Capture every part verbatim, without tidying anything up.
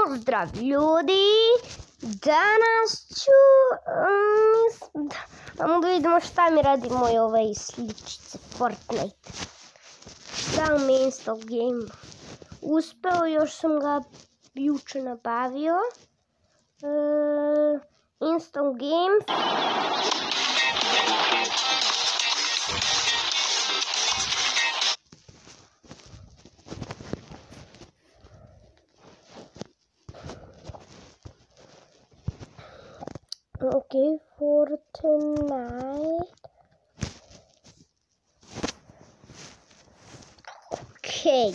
Pozdrav ljudi, danas ću um, da vidimo šta mi radi moj ovaj sličice Fortnite. Da li mi install game uspeo, još sam ga juče nabavio. Uh, install game. Okay, Fortnite. Okay.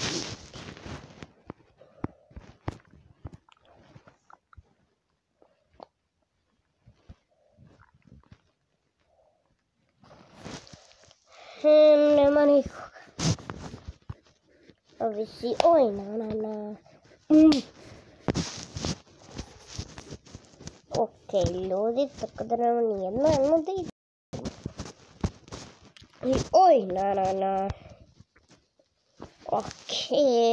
Hmm, nema nikoga. Ovisi, oj, na, na, na. Mm. Ok, ljudi, tako da nema nijedno, jedno da ide. I, oj, na, na, na. Ok,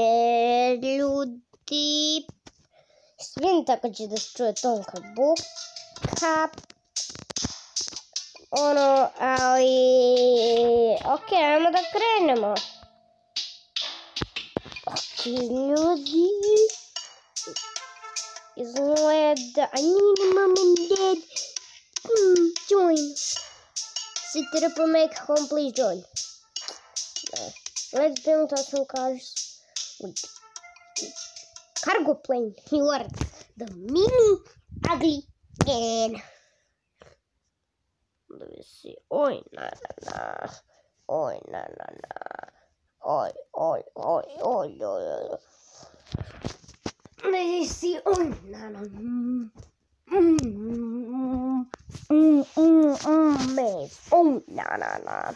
ljudi. Svijem tako će da se čuje tonka buka. Ono, ali... Ok, ajmo da krenemo. Ok, ljudi. Izgleda, I need a mom and dad. Hmm, join. Sit up and make home, please join. Uh, let's build us some cars with cargo plane. You are the mini ugly man. Let me see. Oi, na na na. Oi, na na na. Oi, oi, oi, oi, oi, oi. Let me see. Oi, na na. Mm, mm, mm, mm, mm, man. Oh, na na na.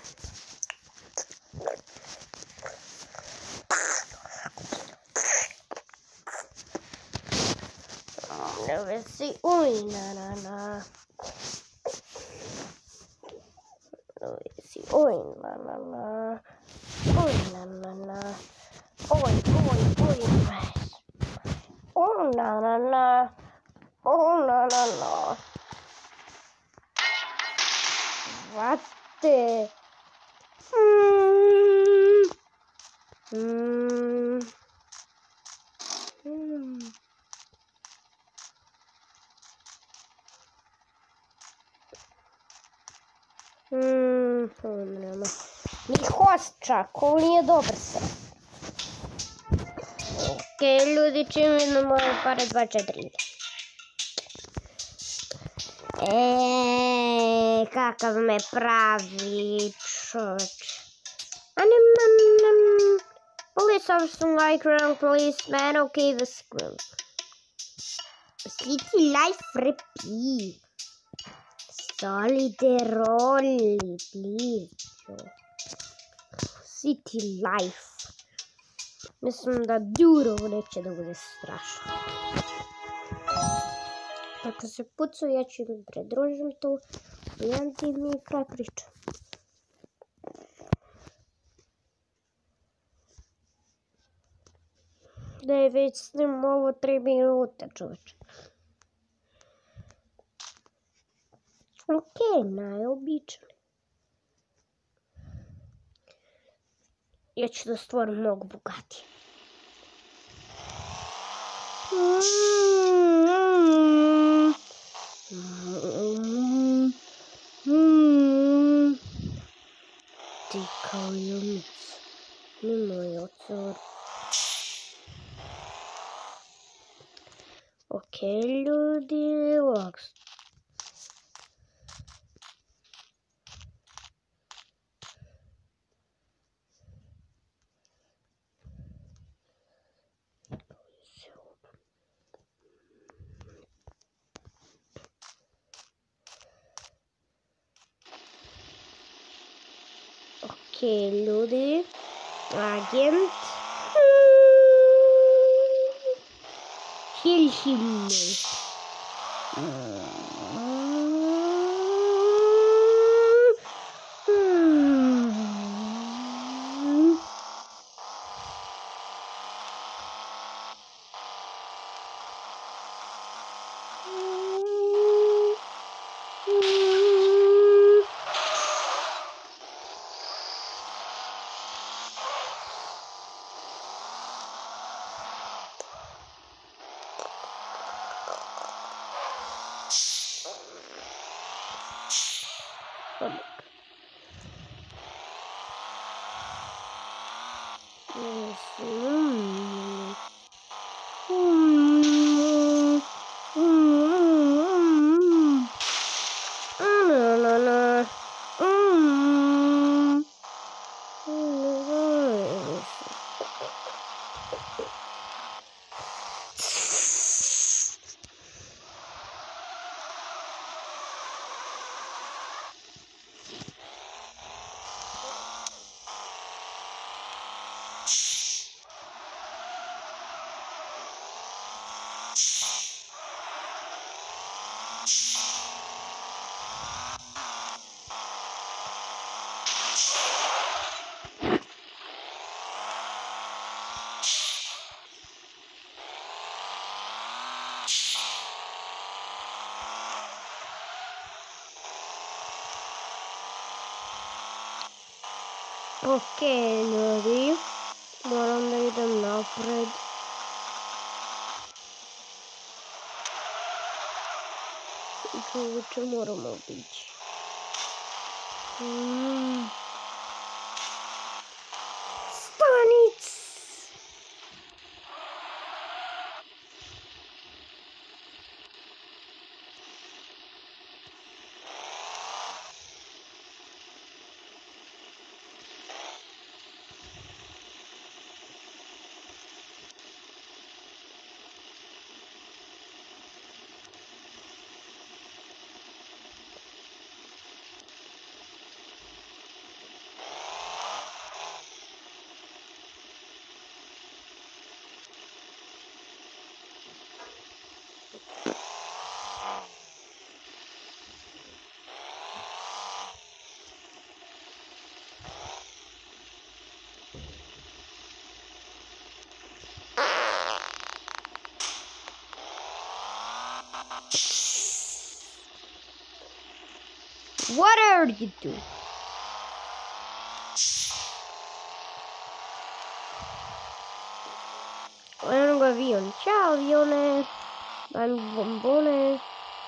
Let me see. Oi, na na na. Oi, na na na. Oi, na na na. Oi, oi, oi. Oh, na na na. Oh, na na na. What the? Hmm. Hmm. Hmm. Hmm. Hmm. Ni hošća, ko nije dobar se. Ok, ljudi, čim vidim moje pare dva četiri. Eee, kakav me pravi čoč. Anim, nam, nam. Police officer like wrong policeman, ok, the screw. City life repeat. Solide rolli, please. City life. Mislim da duro neće da bude strašno. Ako se pucu, ja ću im predružim to. Jedan ti mi je kraj priča. Da je već snim ovo tri minuta, čoveče. Ok, najobičan. Ja ću da stvorim mnogo bogatije. Ti kao jumic. Nemoj ocor. Ok, ljudi, relax. Ok, ljudi, agent, kill him. Ok, ljudi, moram da idem napred. Čovječe, moramo obići. Mm. Stanic! What are you doing? Eno ga avion. Ciao avione. Dai un bombone.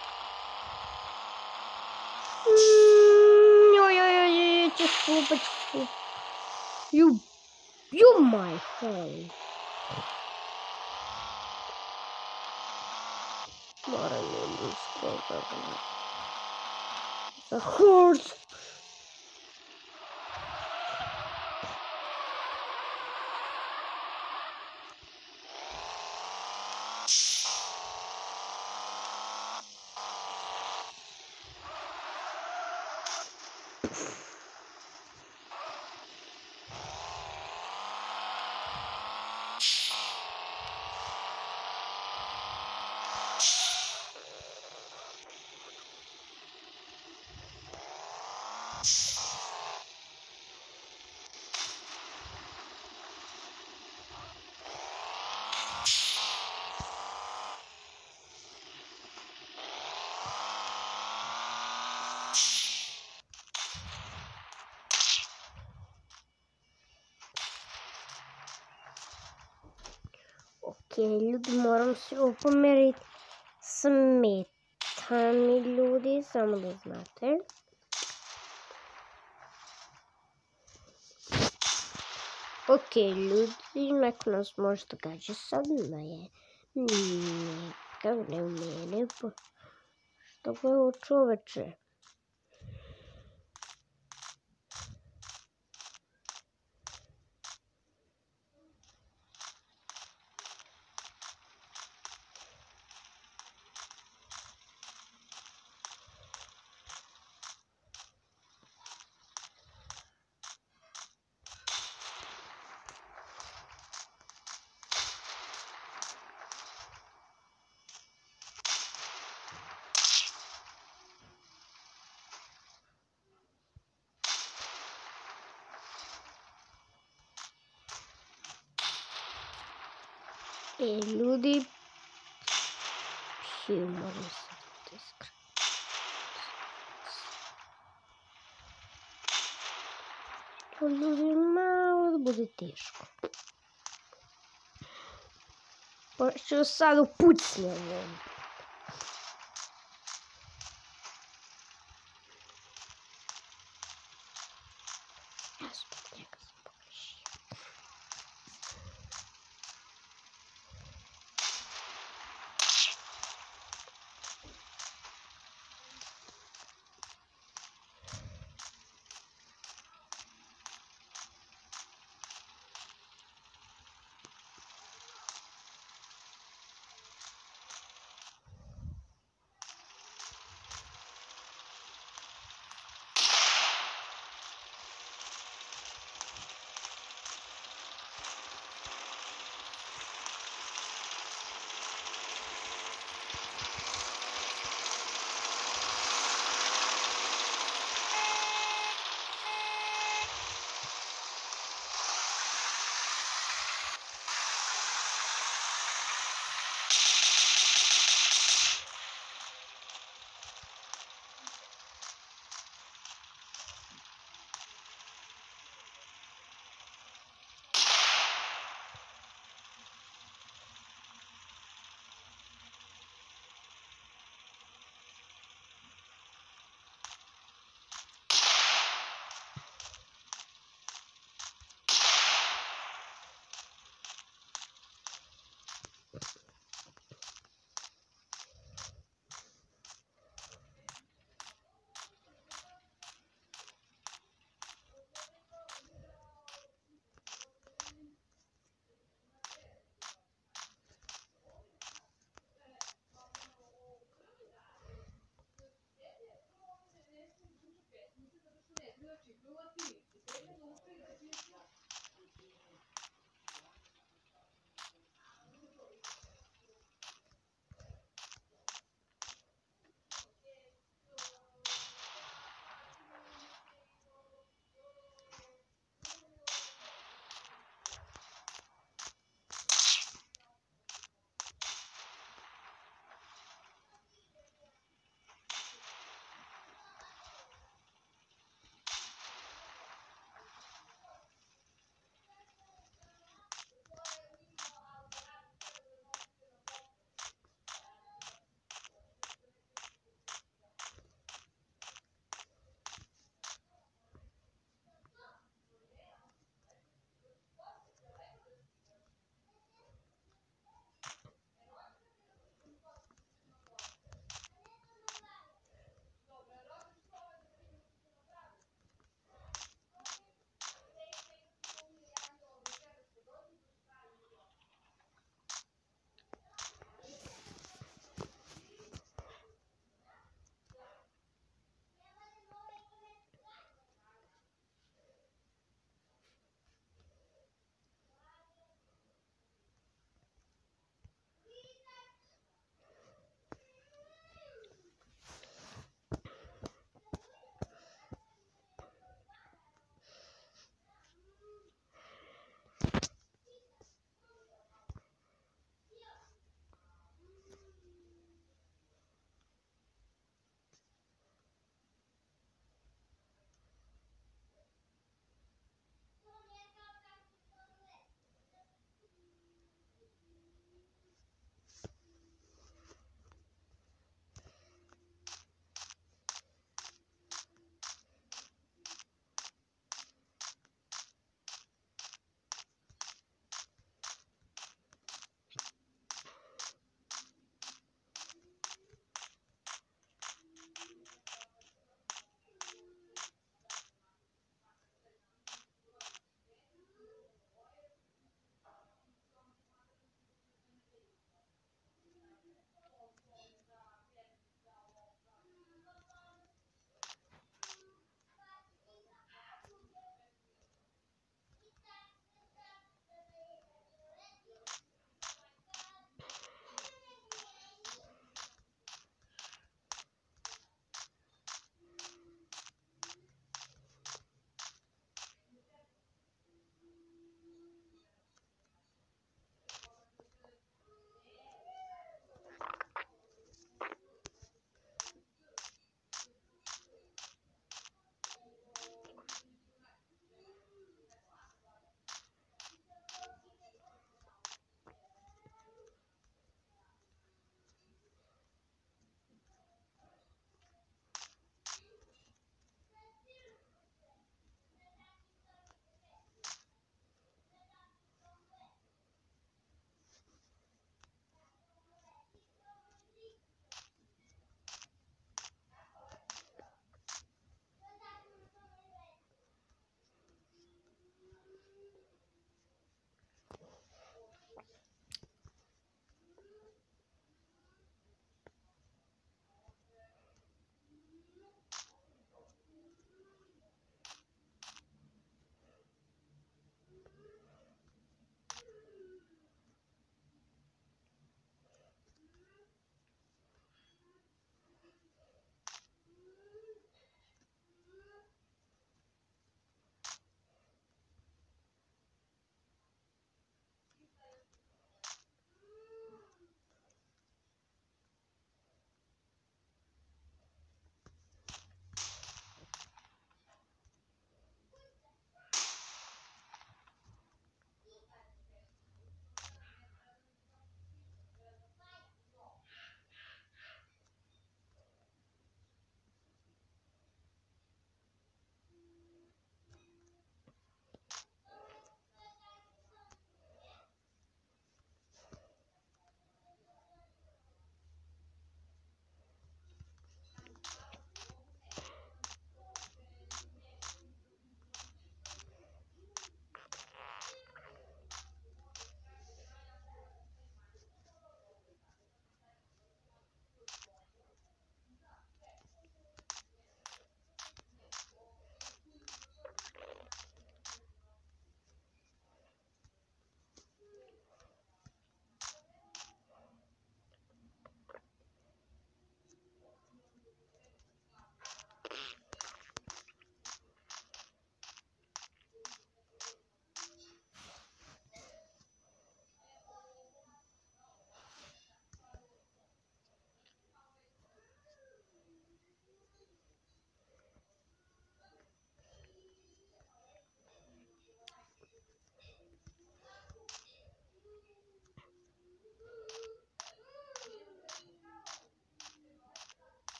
Mm, oj, oj, oj, c'è scoop, c'è scoop. You, you my friend. Moram jednu skopati. The horse. Ok, ljudi, moram se opomeriti. Smeta mi, ljudi, samo da znate. Ok, ljudi, neko nas možda gađa sad, ne, neka, ne u mene, pa što ga je ovo čoveče? E, ljudi, piju, moram se to iskrati. To, ljudi, malo da bude teško. Pa ću sad upucnem ovom. Ja zbog njega sam pogrešio.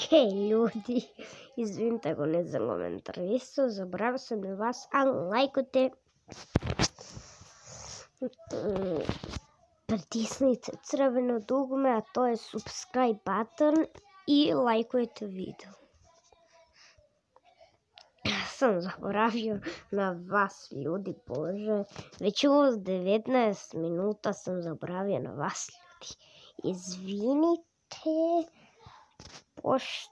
Okej, ljudi, izvinite ako nisam komentarisao, zaboravio sam na vas, ali lajkujte, pritisnite crveno dugme, a to je subscribe button i lajkujte video. Sam zaboravio na vas, ljudi, bože, već u devetnaest minuta sam zaboravio na vas, ljudi. Izvinite, pošto...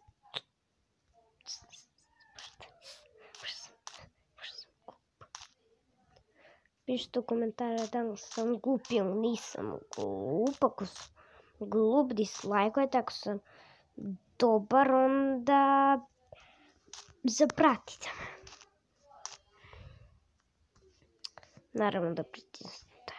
Pišite u komentare da li sam glup ili nisam glup. Ako sam glup, dislajkujte. Ako sam dobar, onda zapratite me. Naravno da pritisnete.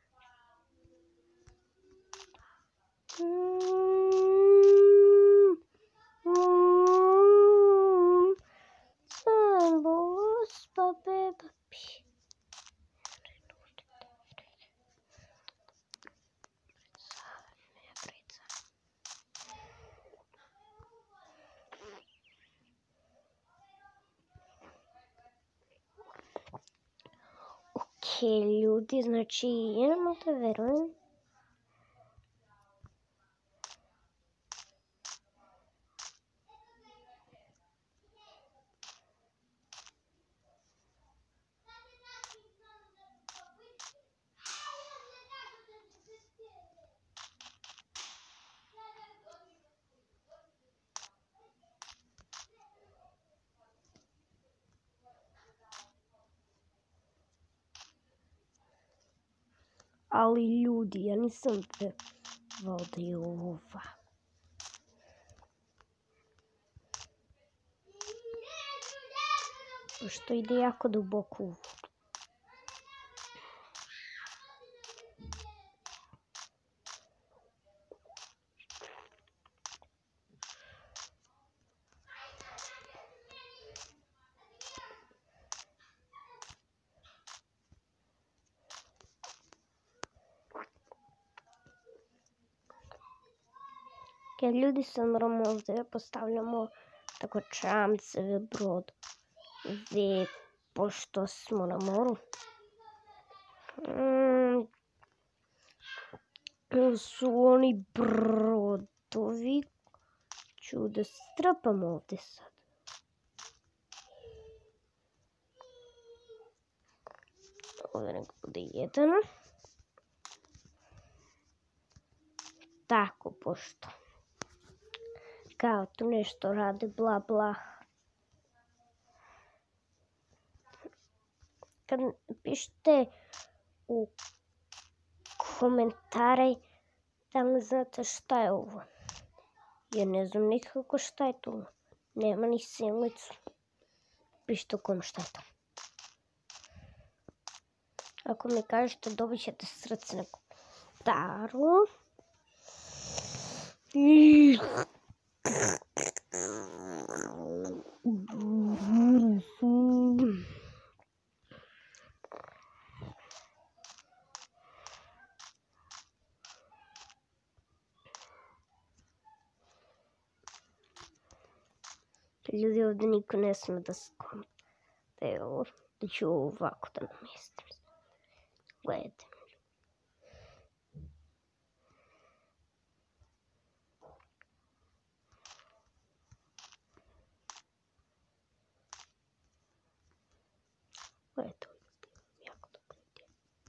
Sam bolos pa beba pi. Okej, ljudi, znači idemo da verujem. Ali ljudi, ja nisam verovao da je ova. Pošto ide jako duboko u vodu. Kad ljudi sad moramo ovdje postavljamo tako čamceve brodove, pošto smo na moru. Mm, su oni brodovi. Ću da strpam ovdje sad. Ovdje nek bude jedan. Tako, pošto kao tu nešto rade, bla bla. Kad pišite u komentare da li znate šta je ovo. Ja ne znam nikako šta je to. Nema ni silicu. Pišite u kom šta je to. Ako mi kažete, dobit ćete srce na komentaru. I... Ljudi, ovdje niko ne sme da skonta. Evo, da ću ovako da namjestim. Gledajte. Gledajte, jako dobro ide.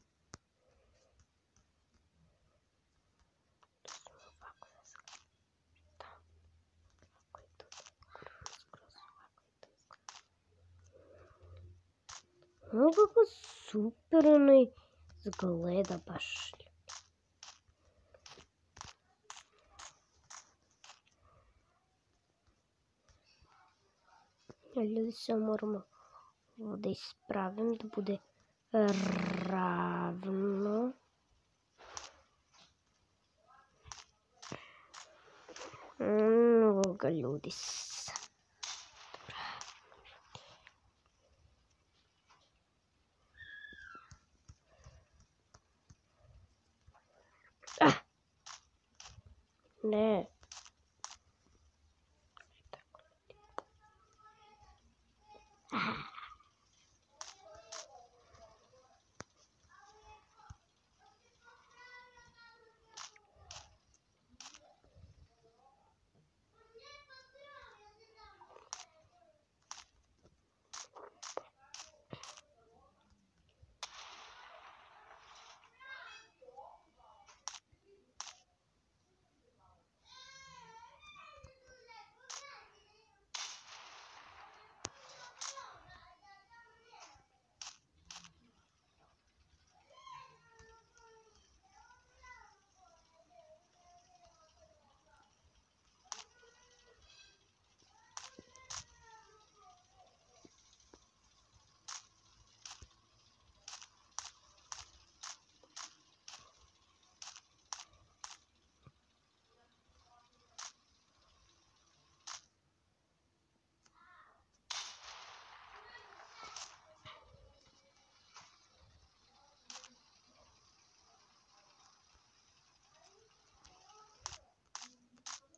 To smo ovako da skrećemo. Tamo. Ovako je to. Skroz ovako je to. Ovo kako super onaj zgleda baš. Ljudi, se moramo ovdje ispravim da bude ravno. Mnogo ljudi se. Ah! Ne.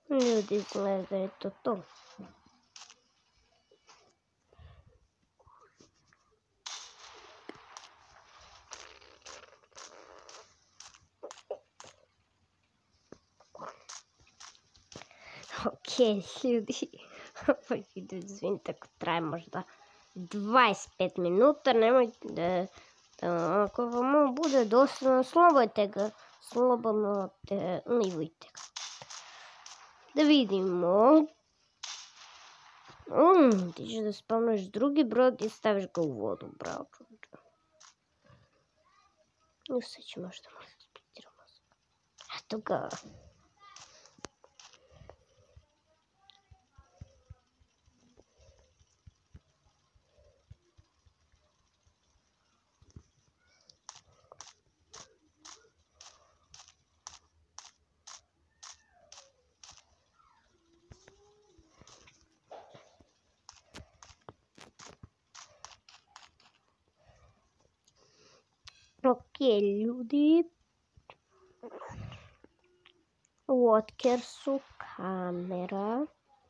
Ljudi, izgleda da je to to. Ok, ljudi, ovaj video, izvim, tako traje možda dvadeset pet minuta, nemojte da, da ako vam ovo bude dosadno, slobodite ga, slobodno te, livujte ga. Da vidimo. Um, ti ćeš da spavneš drugi brod i staviš ga u vodu, bravo čovječe. I sad ću možda malo splitiramo. Eto ga. Ok, ljudi. U Otkersu kamera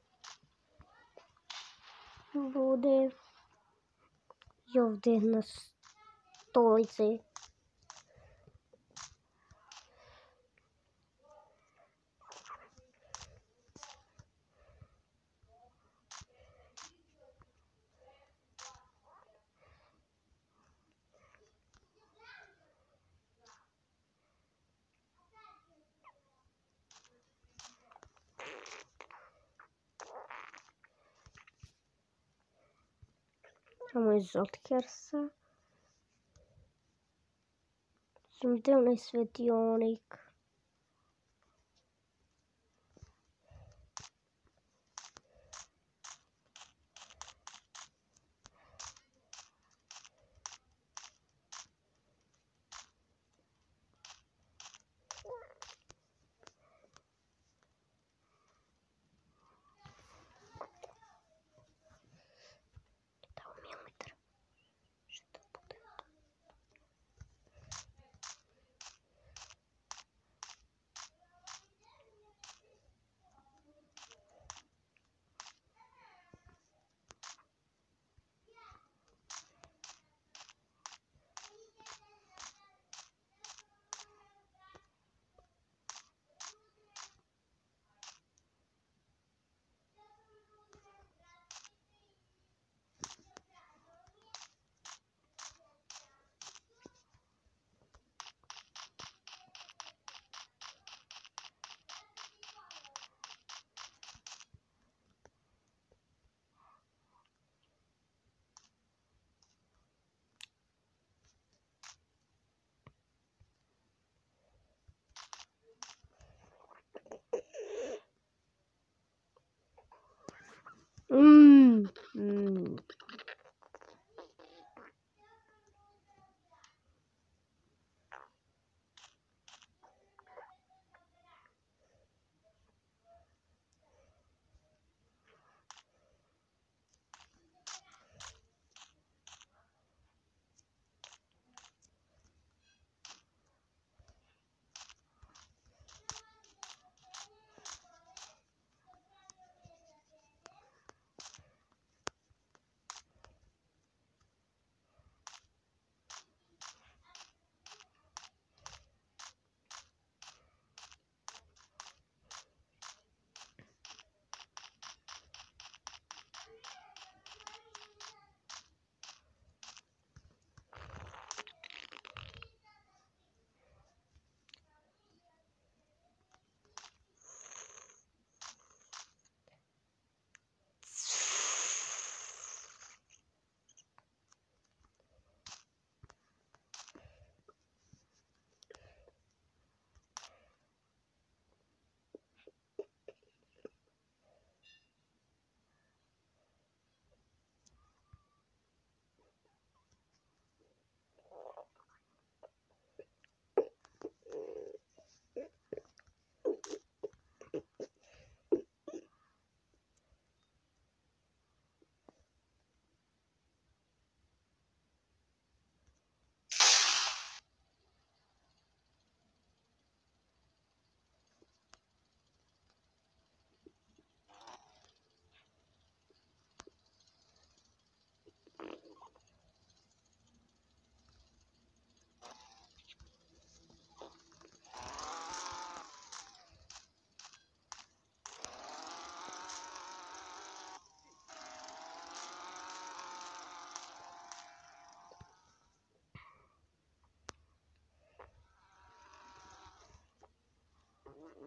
bude i ovdje na stolici. Samo iz Otkersa. Sam gdje onaj svetionik.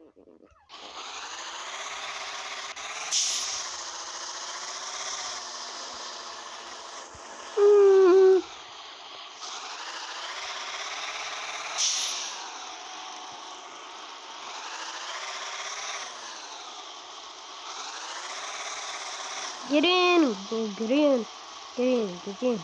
Mm. Get in, go get in, get in, get in.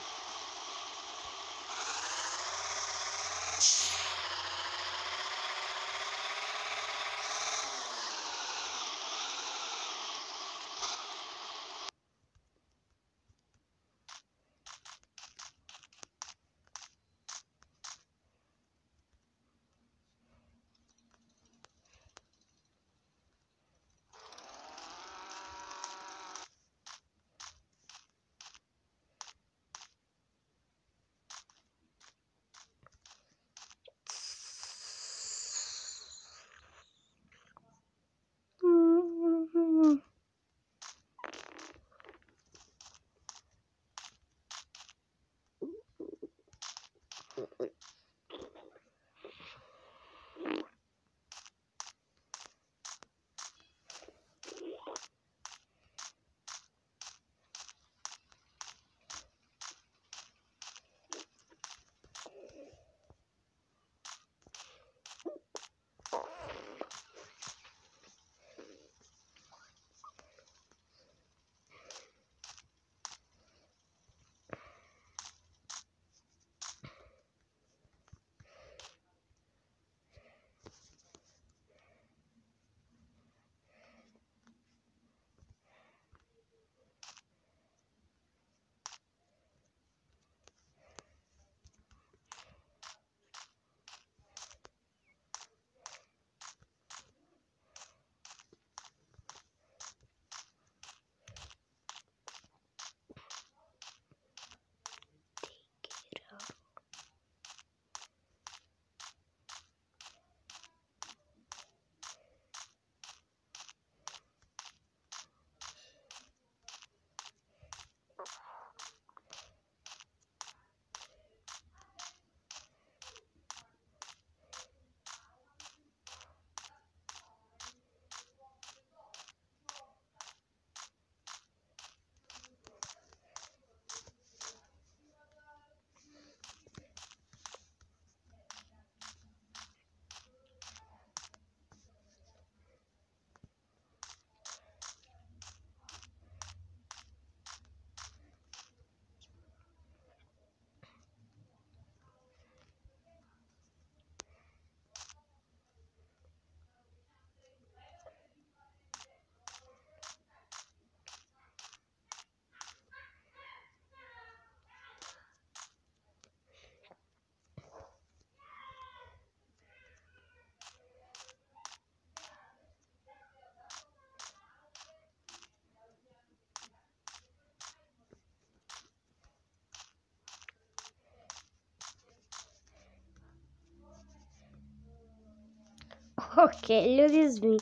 Окей, люди, зв...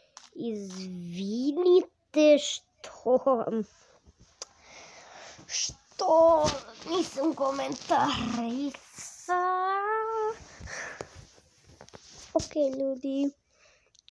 извините, что... что nisam komentarisao. Окей, люди.